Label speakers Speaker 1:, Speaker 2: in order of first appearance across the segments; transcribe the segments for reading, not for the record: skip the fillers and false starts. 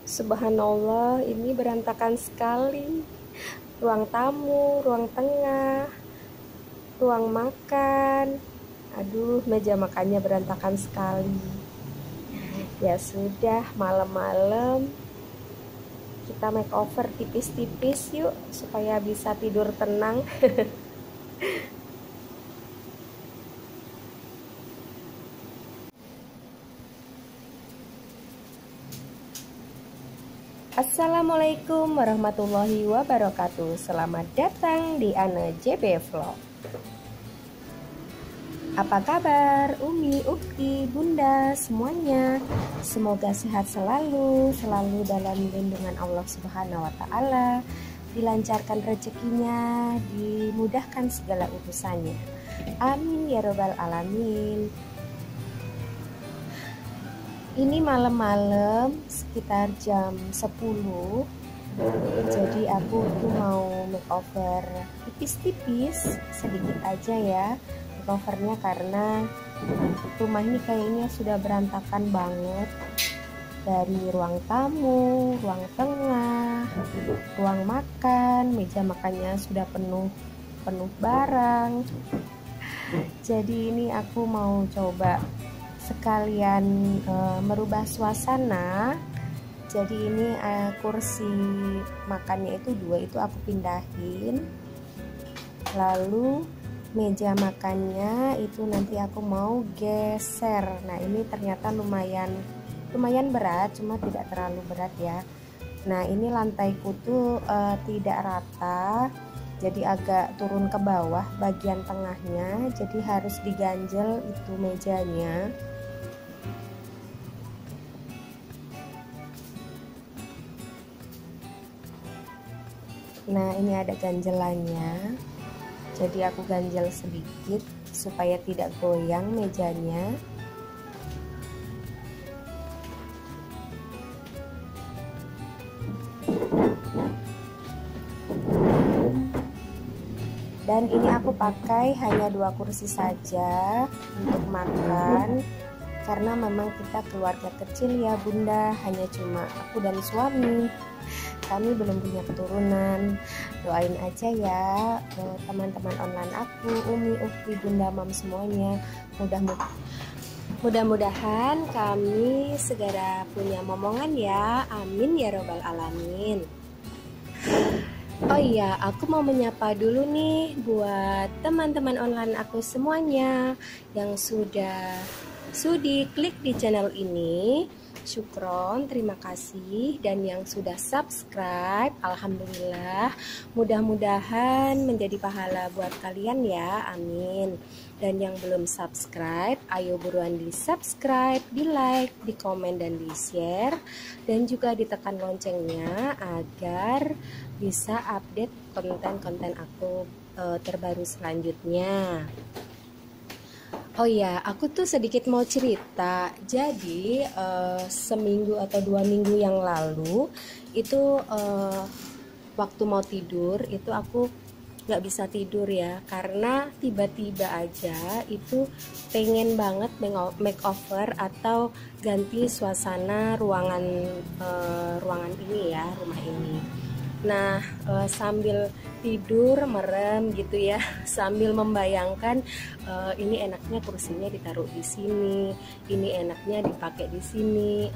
Speaker 1: Subhanallah, ini berantakan sekali. Ruang tamu, ruang tengah, ruang makan. Aduh, meja makannya berantakan sekali. Ya sudah, malam-malam kita makeover tipis-tipis yuk supaya bisa tidur tenang. Assalamualaikum warahmatullahi wabarakatuh. Selamat datang di Ana JB Vlog. Apa kabar Umi, Ukti, Bunda semuanya? Semoga sehat selalu dalam lindungan Allah Subhanahu wa taala, dilancarkan rezekinya, dimudahkan segala urusannya. Amin ya robbal alamin. Ini malam-malam sekitar jam 10. Jadi aku tuh mau makeover tipis-tipis, sedikit aja ya makeovernya, karena rumah ini kayaknya sudah berantakan banget. Dari ruang tamu, ruang tengah, ruang makan, meja makannya sudah penuh barang. Jadi ini aku mau coba sekalian merubah suasana. Jadi ini kursi makannya itu 2 itu aku pindahin, lalu meja makannya itu nanti aku mau geser. Nah ini ternyata lumayan berat, cuma tidak terlalu berat ya. Nah ini lantaiku tuh tidak rata, jadi agak turun ke bawah bagian tengahnya, jadi harus diganjel itu mejanya. Nah ini ada ganjelannya, jadi aku ganjel sedikit supaya tidak goyang mejanya. Dan ini aku pakai hanya 2 kursi saja untuk makan, karena memang kita keluarga kecil ya Bunda, hanya cuma aku dan suami. Kami belum punya keturunan. Doain aja ya teman-teman online aku, Umi, Ukti, Bunda, Mam semuanya. Mudah-mudahan kami segera punya momongan ya. Amin ya robbal alamin. Oh iya, aku mau menyapa dulu nih buat teman-teman online aku semuanya yang sudah sudi klik di channel ini. Syukron, terima kasih. Dan yang sudah subscribe, alhamdulillah. Mudah-mudahan menjadi pahala buat kalian ya, amin. Dan yang belum subscribe, ayo buruan di subscribe, di like, di komen, dan di share. Dan juga ditekan loncengnya agar bisa update konten-konten aku terbaru selanjutnya. Oh ya, aku tuh sedikit mau cerita. Jadi seminggu atau 2 minggu yang lalu itu waktu mau tidur itu aku nggak bisa tidur ya, karena tiba-tiba aja itu pengen banget makeover atau ganti suasana ruangan ini ya, rumah ini. Nah sambil tidur merem gitu ya, sambil membayangkan ini enaknya kursinya ditaruh di sini, ini enaknya dipakai di sini,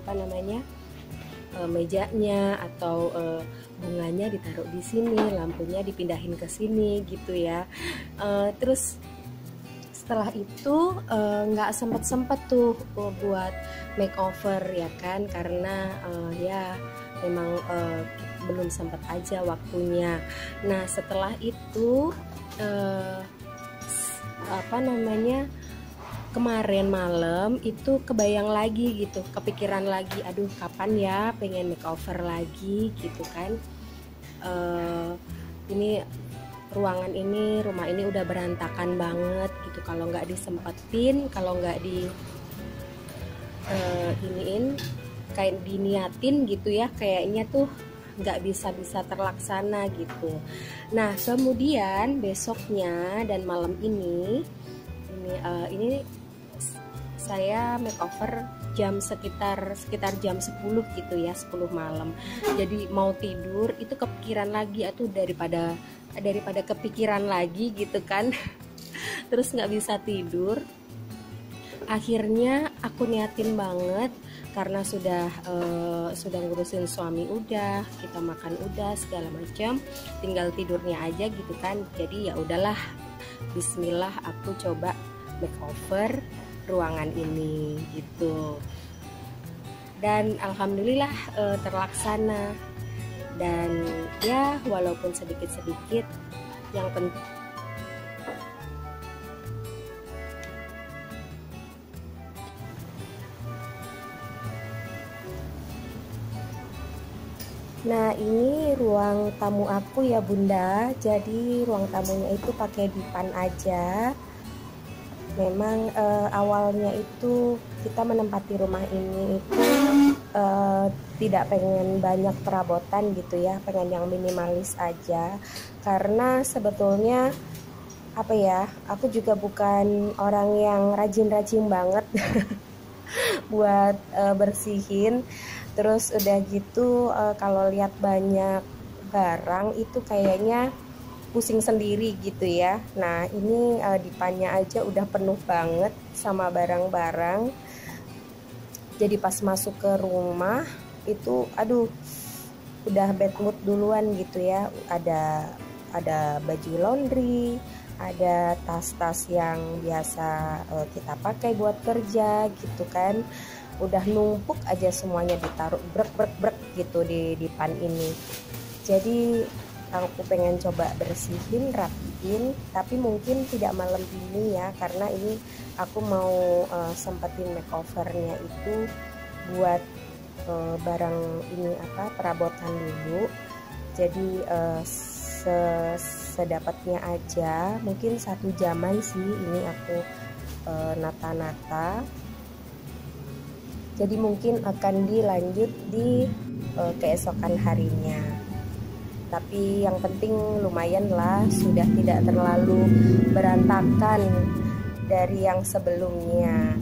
Speaker 1: mejanya atau bunganya ditaruh di sini, lampunya dipindahin ke sini gitu ya. Terus setelah itu nggak sempet tuh buat makeover ya kan, karena ya memang belum sempat aja waktunya. Nah setelah itu kemarin malam itu kebayang lagi gitu, kepikiran lagi, aduh kapan ya pengen makeover lagi gitu kan. Ini ruangan ini, rumah ini udah berantakan banget gitu, kalau nggak disempetin, kalau nggak kayak diniatin gitu ya, kayaknya tuh nggak bisa terlaksana gitu. Nah kemudian besoknya dan malam ini saya makeover jam sekitar jam 10 gitu ya, 10 malam. Jadi mau tidur itu kepikiran lagi, atau daripada kepikiran lagi gitu kan. Terus nggak bisa tidur. Akhirnya aku niatin banget, karena sudah ngurusin suami udah, kita makan udah segala macam, tinggal tidurnya aja gitu kan. Jadi ya udahlah, bismillah, aku coba makeover ruangan ini gitu. Dan alhamdulillah terlaksana. Dan ya walaupun sedikit-sedikit, yang penting Nah, ini ruang tamu aku ya Bunda. Jadi ruang tamunya itu pakai dipan aja. Memang awalnya itu kita menempati rumah ini itu tidak pengen banyak perabotan gitu ya, pengen yang minimalis aja. Karena sebetulnya apa ya, aku juga bukan orang yang rajin-rajin banget buat bersihin. Terus udah gitu kalau lihat banyak barang itu kayaknya pusing sendiri gitu ya. Nah ini dipannya aja udah penuh banget sama barang-barang. Jadi pas masuk ke rumah itu aduh udah bad mood duluan gitu ya. Ada baju laundry, ada tas-tas yang biasa kita pakai buat kerja gitu kan. Udah numpuk aja semuanya, ditaruh brek gitu di dipan ini. Jadi aku pengen coba bersihin, rapiin, tapi mungkin tidak malam ini ya, karena ini aku mau sempetin makeovernya itu buat barang ini perabotan dulu. Jadi sedapatnya aja, mungkin 1 jaman sih ini aku nata-nata. Jadi mungkin akan dilanjut di keesokan harinya. Tapi yang penting lumayan lah, sudah tidak terlalu berantakan dari yang sebelumnya.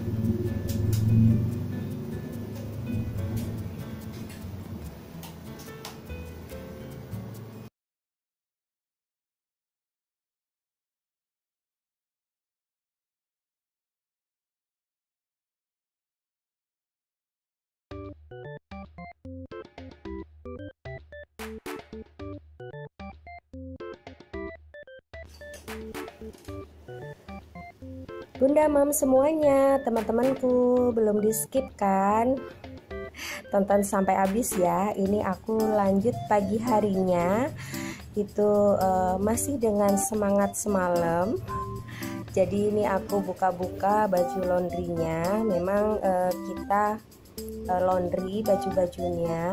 Speaker 1: Bunda, Mam semuanya, teman-temanku belum di skip kan? Tonton sampai habis ya. Ini aku lanjut pagi harinya. Itu masih dengan semangat semalam. Jadi ini aku buka-buka baju laundrynya. Memang kita laundry baju-bajunya.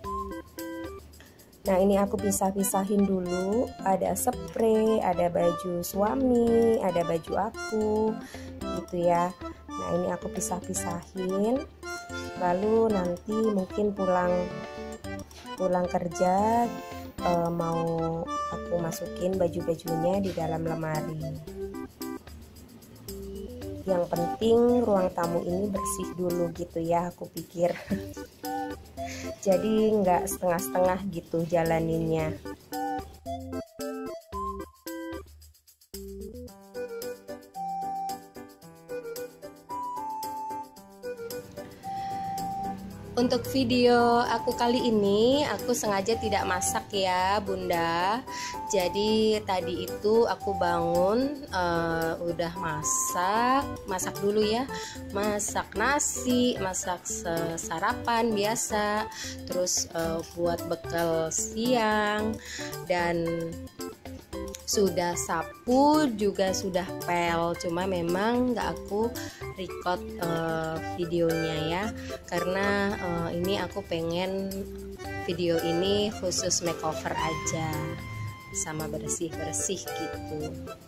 Speaker 1: Nah ini aku pisah-pisahin dulu, ada spray, ada baju suami, ada baju aku gitu ya. Nah ini aku pisah-pisahin, lalu nanti mungkin pulang kerja mau aku masukin baju-bajunya di dalam lemari. Yang penting ruang tamu ini bersih dulu gitu ya, aku pikir. Jadi nggak setengah-setengah gitu jalaninnya. Untuk video aku kali ini, aku sengaja tidak masak ya Bunda. Jadi tadi itu aku bangun, udah masak dulu ya. Masak nasi, masak sarapan biasa. Terus buat bekal siang. Dan sudah sapu juga sudah pel, cuma memang nggak aku record videonya ya, karena ini aku pengen video ini khusus makeover aja sama bersih-bersih gitu.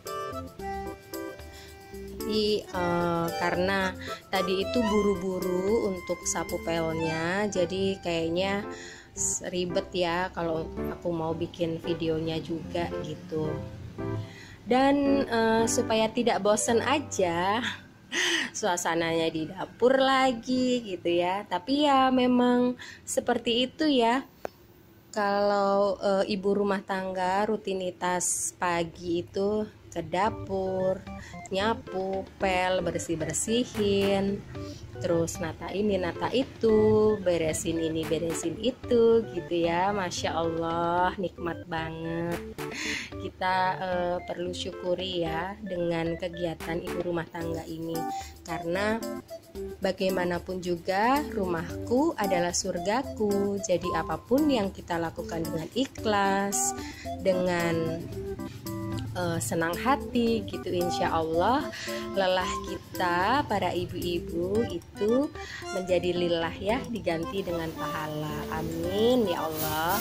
Speaker 1: Jadi karena tadi itu buru-buru untuk sapu pelnya, jadi kayaknya ribet ya kalau aku mau bikin videonya juga gitu. Dan supaya tidak bosen aja, suasananya di dapur lagi gitu ya. Tapi ya memang seperti itu ya. Kalau ibu rumah tangga rutinitas pagi itu ke dapur, nyapu, pel, bersih-bersihin, terus nata ini, nata itu, beresin ini, beresin itu gitu ya. Masya Allah, nikmat banget. Kita perlu syukuri ya dengan kegiatan ibu rumah tangga ini, karena bagaimanapun juga rumahku adalah surgaku. Jadi apapun yang kita lakukan dengan ikhlas, dengan senang hati gitu, insya Allah lelah kita para ibu-ibu itu menjadi lillah ya, diganti dengan pahala. Amin ya Allah.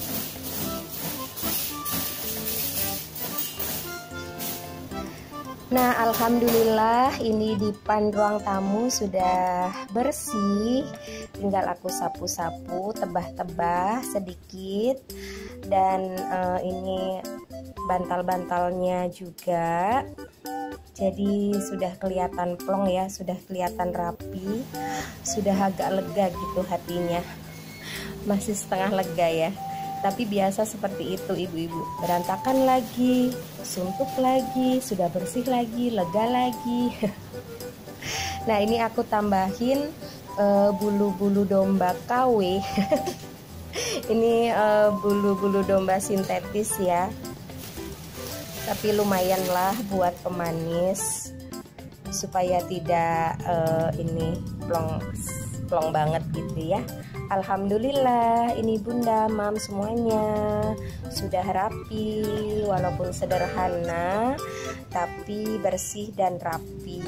Speaker 1: Nah, alhamdulillah ini depan ruang tamu sudah bersih. Tinggal aku sapu-sapu, tebah-tebah sedikit. Dan ini bantal-bantalnya juga. Jadi sudah kelihatan plong ya, sudah kelihatan rapi. Sudah agak lega gitu hatinya. Masih setengah lega ya. Tapi biasa seperti itu ibu-ibu, berantakan lagi, suntuk lagi, sudah bersih lagi, lega lagi. Nah ini aku tambahin bulu-bulu domba KW. Ini bulu-bulu domba sintetis ya, tapi lumayan lah buat pemanis supaya tidak ini plong banget gitu ya. Alhamdulillah ini bunda, mam semuanya sudah rapi, walaupun sederhana tapi bersih dan rapi.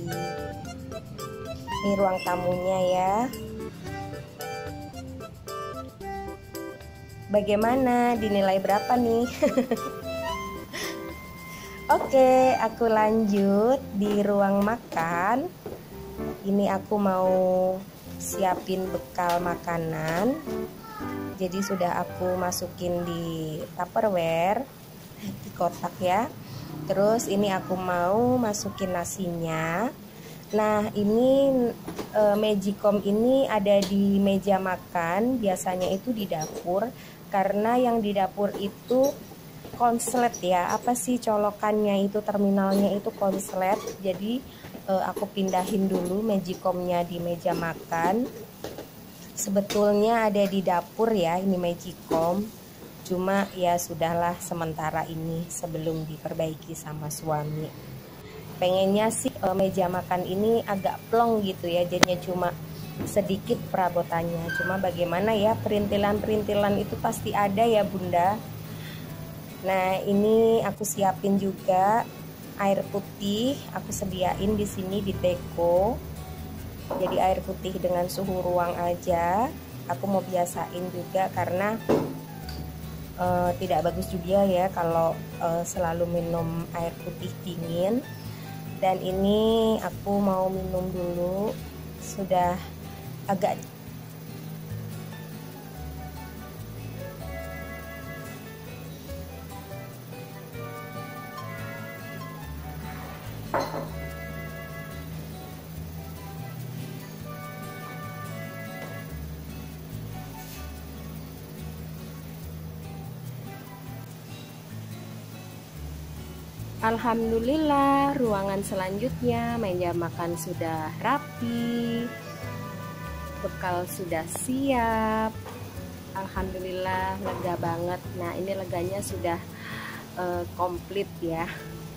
Speaker 1: Ini ruang tamunya ya. Bagaimana, dinilai berapa nih? Oke, aku lanjut di ruang makan. Ini aku mau siapin bekal makanan. Jadi sudah aku masukin di tupperware, di kotak ya. Terus ini aku mau masukin nasinya. Nah ini Magicom ini ada di meja makan, biasanya itu di dapur. Karena yang di dapur itu konslet ya, apa sih colokannya itu, terminalnya itu konslet. Jadi aku pindahin dulu Magicomnya di meja makan. Sebetulnya ada di dapur ya ini Magicom, cuma ya sudahlah sementara ini sebelum diperbaiki sama suami. Pengennya sih meja makan ini agak plong gitu ya, jadinya cuma sedikit perabotannya. Cuma bagaimana ya, perintilan-perintilan itu pasti ada ya bunda. Nah ini aku siapin juga air putih, aku sediain di sini di teko. Jadi air putih dengan suhu ruang aja. Aku mau biasain juga karena tidak bagus juga ya kalau selalu minum air putih dingin. Dan ini aku mau minum dulu, sudah agak Alhamdulillah ruangan selanjutnya meja makan sudah rapi, bekal sudah siap. Alhamdulillah lega banget. Nah ini leganya sudah komplit ya.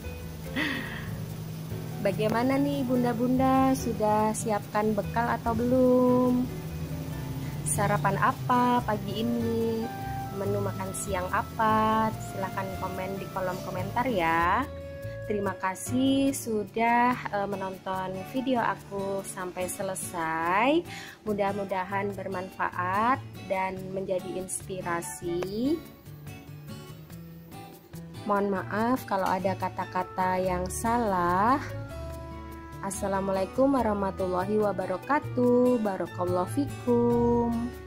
Speaker 1: Bagaimana nih bunda-bunda, sudah siapkan bekal atau belum? Sarapan apa pagi ini? Menu makan siang apa? Silahkan komen di kolom komentar ya. Terima kasih sudah menonton video aku sampai selesai. Mudah-mudahan bermanfaat dan menjadi inspirasi. Mohon maaf kalau ada kata-kata yang salah. Assalamualaikum warahmatullahi wabarakatuh. Barakallahu fikum.